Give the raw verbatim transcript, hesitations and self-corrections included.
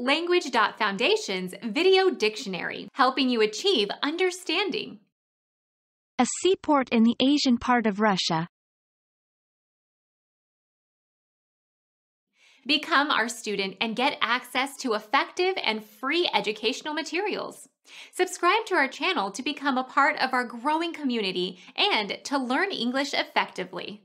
Language.Foundation's Video Dictionary, helping you achieve understanding. A seaport in the Asian part of Russia. Become our student and get access to effective and free educational materials. Subscribe to our channel to become a part of our growing community and to learn English effectively.